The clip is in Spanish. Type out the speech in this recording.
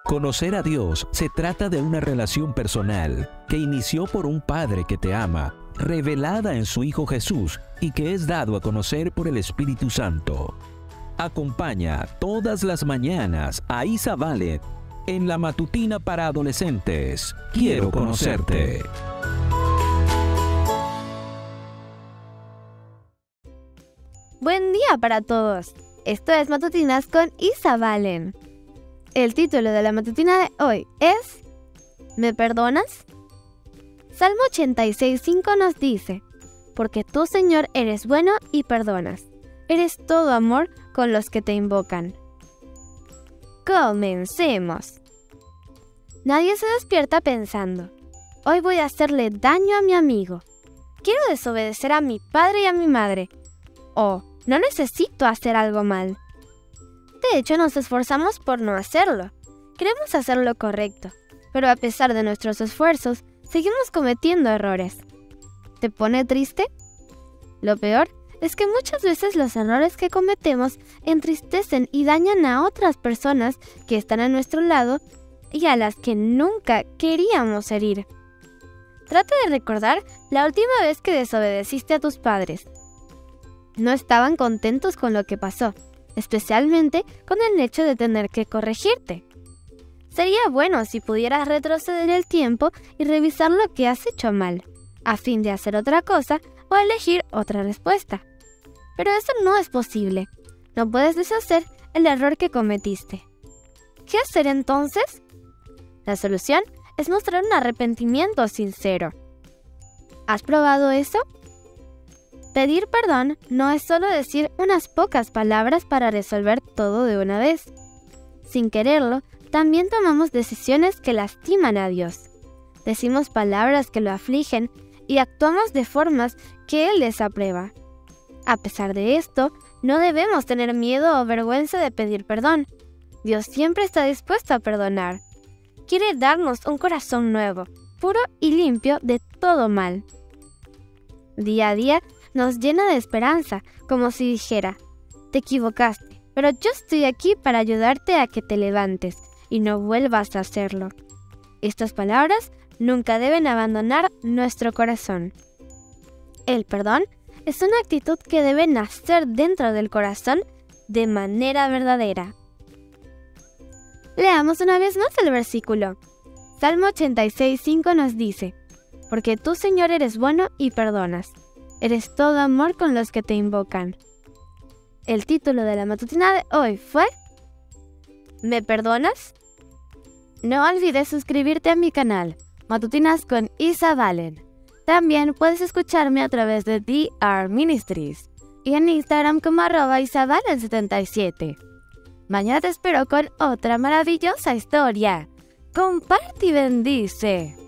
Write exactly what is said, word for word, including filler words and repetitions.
Conocer a Dios se trata de una relación personal que inició por un Padre que te ama, revelada en su Hijo Jesús y que es dado a conocer por el Espíritu Santo. Acompaña todas las mañanas a Isa Valen en la matutina para adolescentes. Quiero conocerte. Buen día para todos. Esto es Matutinas con Isa Valen. El título de la matutina de hoy es ¿Me perdonas? Salmo ochenta y seis, cinco nos dice: porque tú, Señor, eres bueno y perdonas. Eres todo amor con los que te invocan. Comencemos. Nadie se despierta pensando: hoy voy a hacerle daño a mi amigo. Quiero desobedecer a mi padre y a mi madre. O no necesito hacer algo mal. De hecho, nos esforzamos por no hacerlo. Queremos hacer lo correcto, pero a pesar de nuestros esfuerzos, seguimos cometiendo errores. ¿Te pone triste? Lo peor es que muchas veces los errores que cometemos entristecen y dañan a otras personas que están a nuestro lado y a las que nunca queríamos herir. Trata de recordar la última vez que desobedeciste a tus padres. No estaban contentos con lo que pasó, especialmente con el hecho de tener que corregirte. Sería bueno si pudieras retroceder el tiempo y revisar lo que has hecho mal, a fin de hacer otra cosa o elegir otra respuesta. Pero eso no es posible. No puedes deshacer el error que cometiste. ¿Qué hacer entonces? La solución es mostrar un arrepentimiento sincero. ¿Has probado eso? Pedir perdón no es solo decir unas pocas palabras para resolver todo de una vez. Sin quererlo, también tomamos decisiones que lastiman a Dios. Decimos palabras que lo afligen y actuamos de formas que Él desaprueba. A pesar de esto, no debemos tener miedo o vergüenza de pedir perdón. Dios siempre está dispuesto a perdonar. Quiere darnos un corazón nuevo, puro y limpio de todo mal. Día a día nos llena de esperanza, como si dijera: te equivocaste, pero yo estoy aquí para ayudarte a que te levantes y no vuelvas a hacerlo. Estas palabras nunca deben abandonar nuestro corazón. El perdón es una actitud que debe nacer dentro del corazón de manera verdadera. Leamos una vez más el versículo. Salmo ochenta y seis, cinco nos dice: porque tú, Señor, eres bueno y perdonas. Eres todo amor con los que te invocan. El título de la matutina de hoy fue ¿Me perdonas? No olvides suscribirte a mi canal, Matutinas con Isa Valen. También puedes escucharme a través de D R Ministries y en Instagram como arroba isavalen setenta y siete. Mañana te espero con otra maravillosa historia. Comparte y bendice.